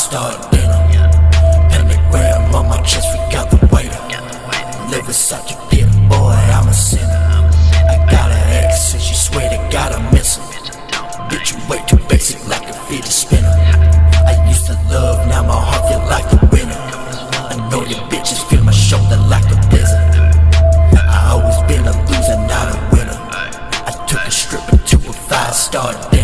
five-star dinner. Pentagram on my chest, forgot the waiter. Live with such a bitter boy, I'm a sinner. I got an ex and she swear to God I miss her. Bitch, you way too basic like a fidget spinner. I used to love, now my heart feel like the winner. I know your bitches feel my shoulder like a blizzard. I always been a loser, not a winner. I took a stripper to a five-star dinner.